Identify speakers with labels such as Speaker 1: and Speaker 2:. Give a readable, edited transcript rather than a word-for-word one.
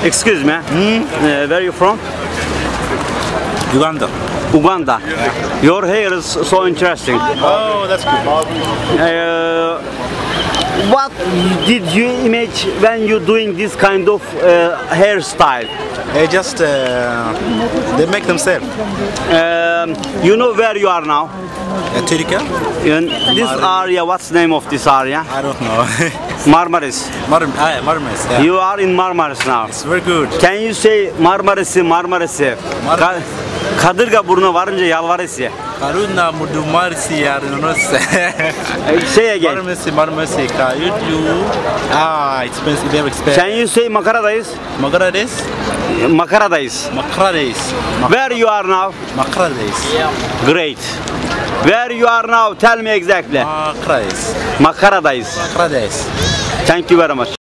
Speaker 1: Excuse me. Where are you from?
Speaker 2: Uganda.
Speaker 1: Uganda. Your hair is so interesting.
Speaker 2: Oh, that's good.
Speaker 1: What did you image when you doing this kind of hairstyle?
Speaker 2: They just they make themselves.
Speaker 1: You know where you are now?
Speaker 2: Turkey?
Speaker 1: In this area, what's the name of this area?
Speaker 2: I don't know.
Speaker 1: Marmaris.
Speaker 2: Marmaris. Yeah.
Speaker 1: You are in Marmaris now.
Speaker 2: It's very good.
Speaker 1: Can you say Marmaris'i, Marmaris'i? Kadırga burnu varınca yalvarısı.
Speaker 2: Karuna mudumarisi yarinosa.
Speaker 1: Say again.
Speaker 2: Marmarisi. Expensive. Very expensive.
Speaker 1: Can you say Makaradayız?
Speaker 2: Makaradayız.
Speaker 1: Makaradayız.
Speaker 2: Makaradayız.
Speaker 1: Where you are now?
Speaker 2: Makaradayız.
Speaker 1: Great. Where you are now? Tell me exactly.
Speaker 2: Makaradayız.
Speaker 1: Makaradayız.
Speaker 2: Makaradayız.
Speaker 1: Thank you very much.